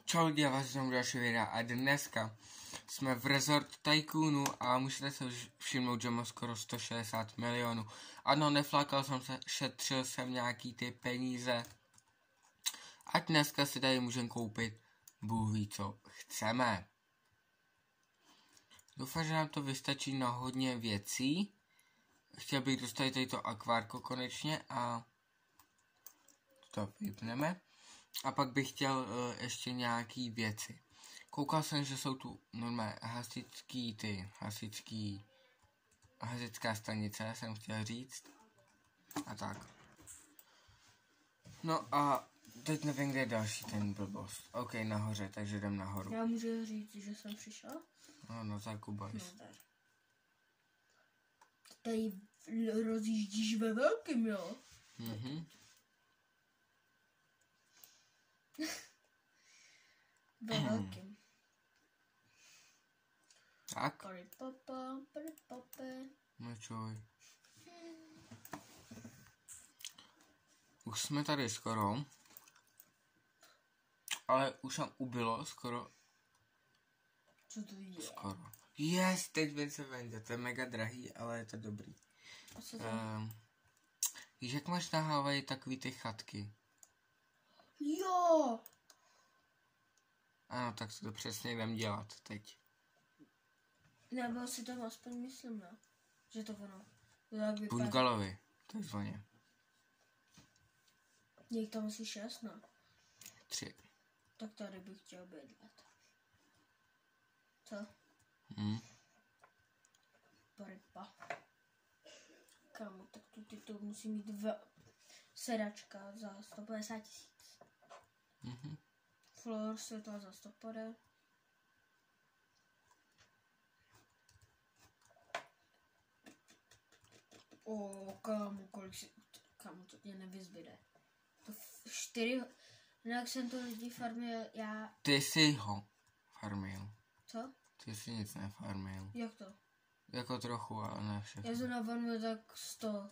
Čau lidi, já vás znovu další videa a dneska jsme v Resort Tycoonu a můžete se všimnout, že má skoro 160 milionů. Ano, neflákal jsem se, šetřil jsem nějaký ty peníze. A dneska si tady můžeme koupit Bůh ví co chceme. Doufám, že nám to vystačí na hodně věcí. Chtěl bych dostat tady to akvárko konečně a to vypneme. A pak bych chtěl ještě nějaký věci. Koukal jsem, že jsou tu normálně hasická stanice, jsem chtěl říct. A tak. No a teď nevím, kde je další ten blbost. OK, nahoře, takže jdem nahoru. Já můžu říct, že jsem přišel? No tak Kubajs. No tak. Tady rozjíždíš ve velkým, jo? Mhm. Ve velkým. Tak. Paripapa. No čuj. Už jsme tady skoro. Ale už nám ubylo skoro. Co to je? Skoro. Yes, teď věc vende. To je mega drahý, ale je to dobrý. A co to? Víš, jak máš na Havaji takový ty chatky? Jo! Ano, tak si to přesně jdem dělat teď. Nebo si tam aspoň myslím, ne? Že to ono. To tak vypadá. Bungalovy, takzvaně. Je jich tam asi 6, ne? 3. Tak tady bych chtěl bydlet. Co? Paripa. Kámo, tak tu musí mít sedačka za 150 000. Floor světla za 150. Kámo, kolik si... Kámo, to tě nevyzbyde. To 4... Jak jsem to lidi farmil, já... Ty jsi ho farmil. Co? Ty jsi nic nefarmil. Jak to? Jako trochu, ale ne všechno. Já jsem nafarmil tak 100.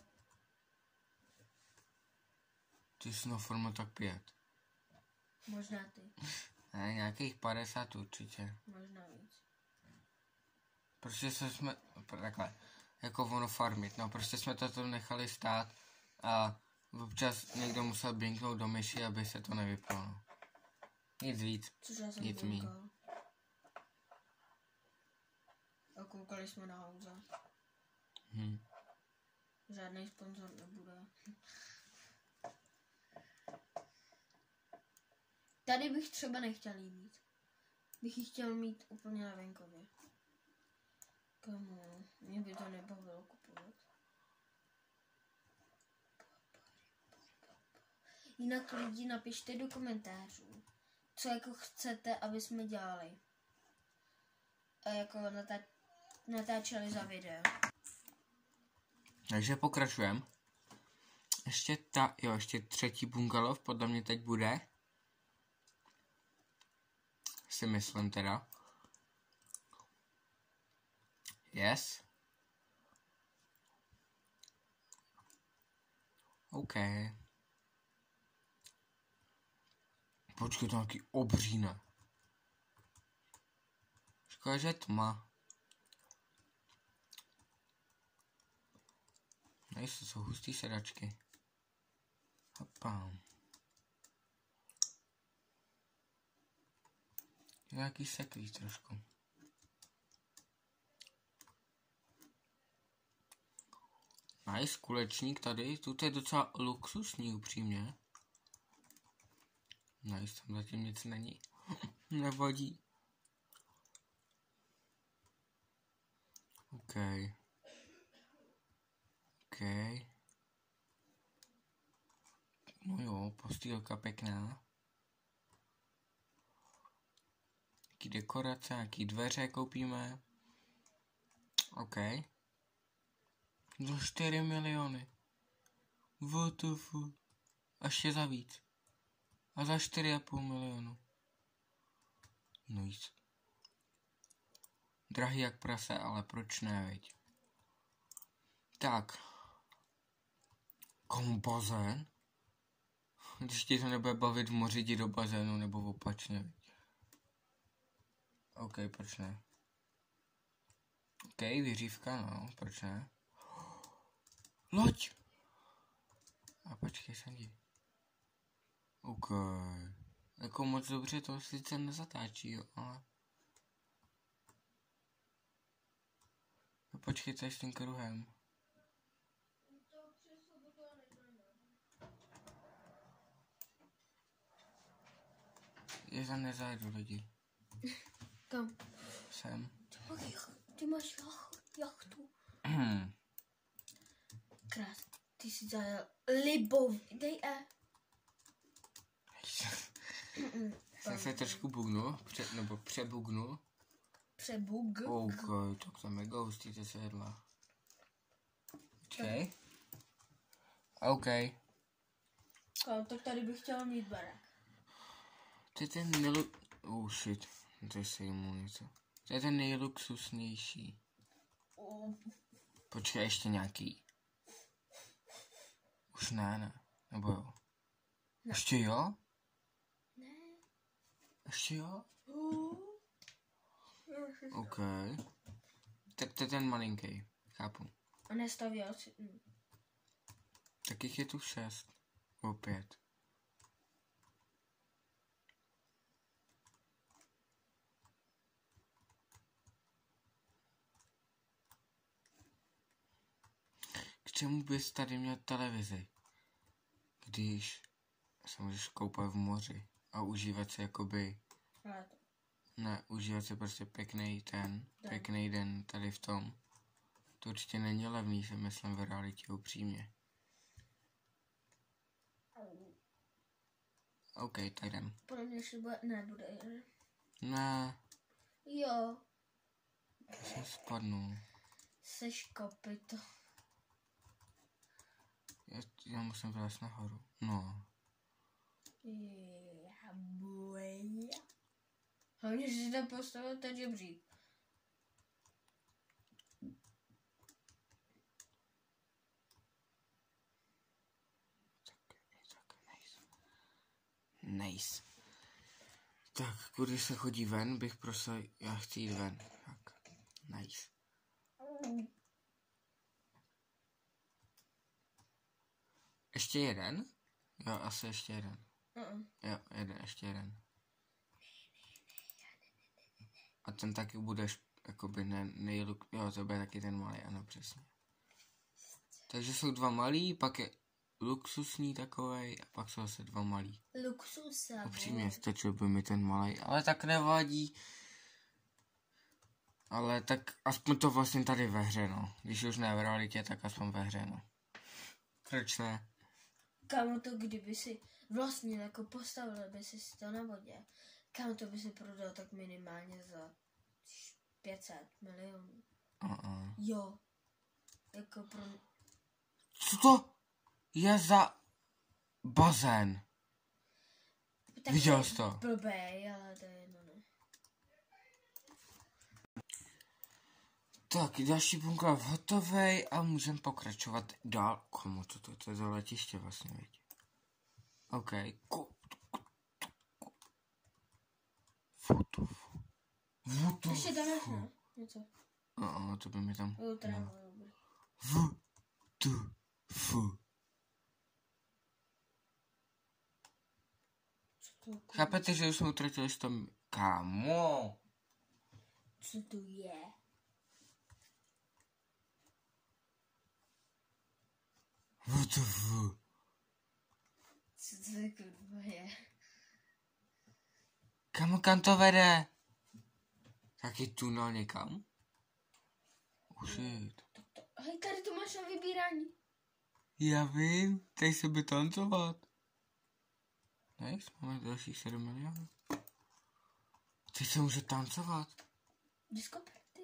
Ty jsi nafarmil tak 5. Možná ty. Ne, nějakých 50 určitě. Možná víc. Prostě jsme, takhle, jako ono farmit, no prostě jsme to nechali stát a občas někdo musel blinknout do myši, aby se to nevyplo, no. Nic víc, Což já jsem nic míň. koukal. A koukali jsme na Hauza. Žádný sponzor nebude. Tady bych třeba nechtěl jí mít. Bych ji chtěl mít úplně na venkově. Komu? Mě by to nebavilo kupovat. Jinak lidi napište do komentářů, co jako chcete, aby jsme dělali. A jako natáčeli za video. Takže pokračujeme. Ještě třetí bungalov, podle mě teď bude. Si myslím teda. Yes. OK. Počkej, to nějaký obřína. Škoda, že je tma. Nejsou, jsou hustý sedačky. Hopa. Nějaký seklý trošku. Nice, kulečník tady. Tuto je docela luxusní, upřímně. Nice, tam zatím nic není. Nevadí. OK. No jo, postýlka pěkná. Jaký dekorace, jaký dveře koupíme. OK. Za 4 miliony. What the fuck. A ještě za víc. A za 4,5 milionu. Nice. Drahý jak prase, ale proč ne, viď? Tak. Komu bazén? Když ti to nebude bavit v moři, jdi do bazénu, nebo opačně, viď? OK, proč ne? OK, vyřívka, no, proč ne? Loď! A počkej, Sandy. OK. Jako moc dobře to sice nezatáčí, jo, ale... No počkej, co je s tím kruhem? Já tam nezajdu lidi. Kam? Sem. Ty máš jachtu. Krás, ty jsi zajel Libov. Dej Jsem se trošku bugnul, nebo přebugnul. Přebug. OK, tak to mega hustý, to se jedla. Počkej. OK. Tak tady bych chtěla mít barák. To je ten oh shit, to je sejmu něco. To je ten nejluxusnější. Počkej, ještě nějaký. Už ne. Nebo jo? Ne. Ještě jo? Ne. Ještě jo? OK. Tak to je ten malinký, chápu. A nestavěl si. Tak jich je tu 6. Opět. K čemu bys tady měl televizi, když se můžeš koupat v moři a užívat se jakoby... Ne, užívat se prostě pěkný den tady v tom. To určitě není levný, si myslím, v realitě upřímně. OK, tak jdem. Podle mě ještě bude, nebude. Ne, Jo, jsem spadnul. seš kopyto. Já musím vylézt nahoru. No. Hlavně, že si tam postavil ten žebřík. Nice. Tak, kudy se chodí ven, bych prosil, já chci jít ven. Tak, nice. Ještě jeden? Jo, asi ještě jeden. Jo, ještě jeden. A ten taky budeš, jakoby jo, to bude taky ten malý, ano, přesně. Takže jsou dva malí, pak je luxusní takovej a pak jsou zase dva malí. Luxusa. Upřímně stačil by mi ten malý, ale tak nevadí. Ale tak aspoň to vlastně tady ve hře, no. Když už ne v realitě, tak aspoň ve hře, no. Proč ne? Kámo, to kdyby si vlastně jako postavil by si to na vodě, kámo, to by si prodal tak minimálně za 500 milionů. Jo. Jako pro... Co to je za bazén? Tak viděl jsi to? Blbej, ale to je jedno, ne. Tak, další bunker hotovej a můžeme pokračovat dál. Komu to je za letiště vlastně, viď? OK. Ještě tam ne? Něco. To by mi tam... Chápete, že už jsme utratili 100... Kámo! Co to je? Co to kurva je? Kam to vede? Taky tunel někam? Shit. Hej, tady to máš na vybírání. Já vím, tady se by tancovat. Nice, máme dalších 7 milionů. Teď se může tancovat. Disco party.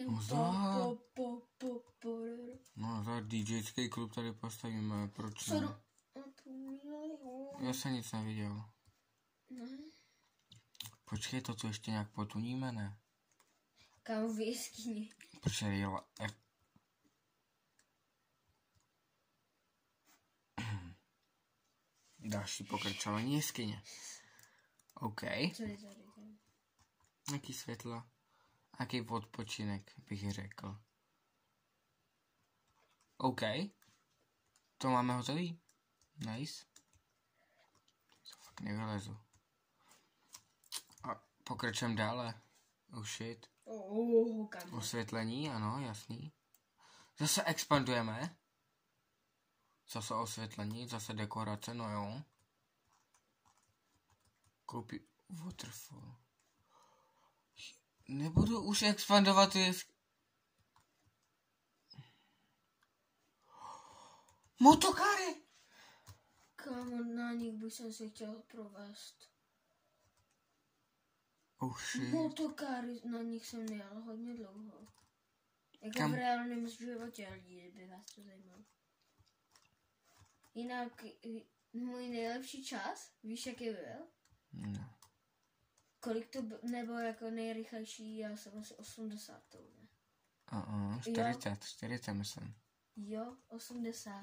No za DJský klub tady postavíme, proč ne? Já jsem nic neviděl. Počkej, to tu ještě nějak potuníme, ne? Kámo, v jeskyni. Počkej, další pokračování jeskyně. OK. Jaký světla. Jaký odpočinek, bych řekl. OK. To máme hotový. Nice. To fakt nevylezu. A pokračujeme dále. Oh shit. Osvětlení, ano, jasný. Zase expandujeme. Zase osvětlení, zase dekorace, no jo. Koupí waterfall. Nebudu už expandovat motokary! Kámo, na nich bych se chtěl provést. Oh shit. Motokáry, na nich jsem nejel hodně dlouho. Jako v reálném životě lidí, kdyby vás to zajímalo. Jinak můj nejlepší čas, víš jaký byl? No. Kolik to nebo jako nejrychlejší, já jsem asi 80 to ne? 40 myslím. Jo, 80.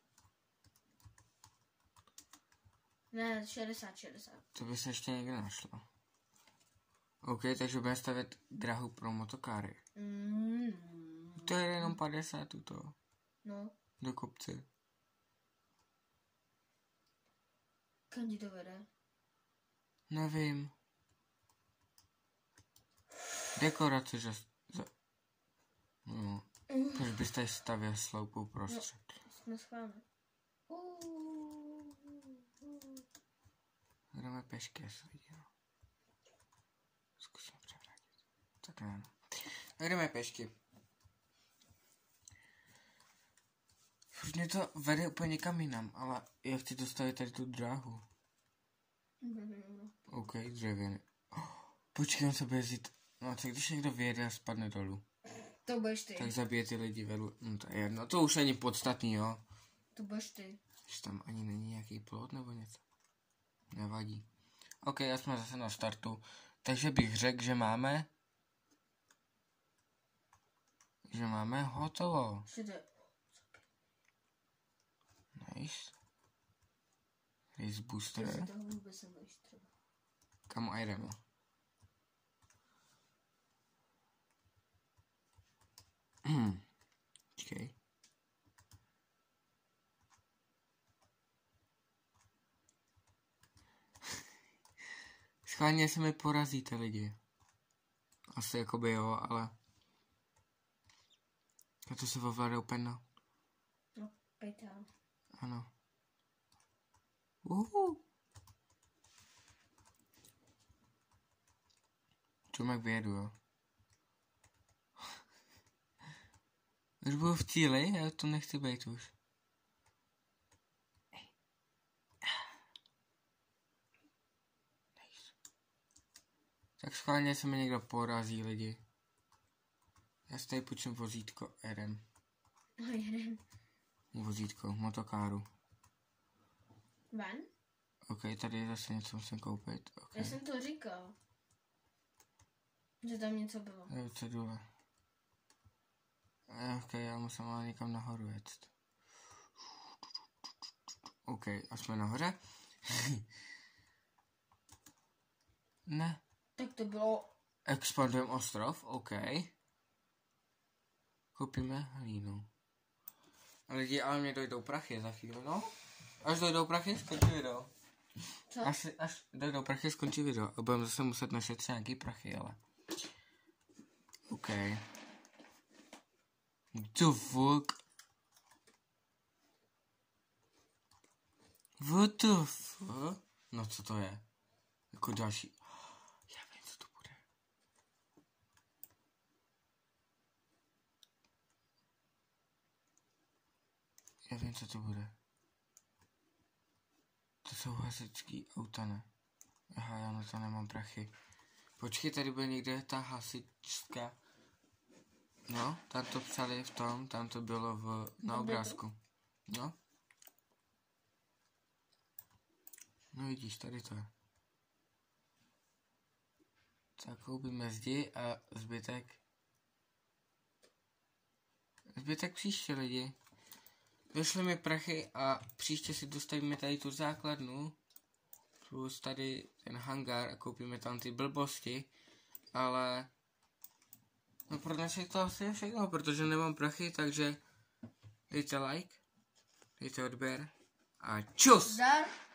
Ne, 60. To by se ještě někde našlo. OK, takže budeme stavět drahu pro motokáry. To je jenom 50 tuto. No. Do kopce. Kam ti to vede? Nevím. Dekorace, že... No. Proč byste stavěl sloupou prostřed? No, jsme schválně. Jdeme pešky, jestli viděl. Zkusím převrátit. Tak ne. Jdeme pešky. Už mě to vede úplně někam jinam, ale já chci dostavit tady tu dráhu. OK, dřevěný. Počkej, on se bude jezdit. No tak když někdo vyjede a spadne dolů. To budeš ty. Tak zabije ty lidi vedle. No to je jedno, to už není podstatný, jo. To budeš ty. Když tam ani není nějaký plot nebo něco. Nevadí. OK, já jsme zase na startu. Takže bych řekl, že máme... hotovo. Nice. Race booster. Kam jdeme? Počkej. Schválně se mi porazíte lidi. Asi jakoby jo, ale... A to se ovládá úplně no. Pejtál. Ano. Čumek vyjedu, jo. Už budu v cíli, já to nechci být už. Tak schválně se mi někdo porazí lidi. Já si tady půjčím vozítko jeden. Vozítko, motokáru. Ven? OK, tady je zase něco musím koupit. Okay. Já jsem to říkal. Že tam něco bylo. Je to důle. OK, já musím ale někam nahoru jet. OK, a jsme nahoře? Ne. Tak to bylo... Expandujeme ostrov, OK. Koupíme hlínu. A lidi, ale mě dojdou prachy za chvíli, no? Až dojdou prachy, skončí video. Co? Až dojdou prachy, skončí video. A budeme zase muset našetřit nějaký prachy, ale... OK. The fuck? What the fuck? No co to je? Jako další... Já vím, co to bude. Já vím, co to bude. To jsou hasičský auta, ne? Aha, já na to nemám prachy. Počkej, tady bude někde ta hasičská. No, tam to psali v tom, tam to bylo na obrázku. No. No vidíš, tady to je. Tak koupíme zdi a zbytek příště lidi. Vyšly mi prachy a příště si dostavíme tady tu základnu. Plus tady ten hangár a koupíme tam ty blbosti. ale no pro dnešek to asi je všechno, protože nemám prachy, takže dejte like, dejte odběr a čus! Zdar!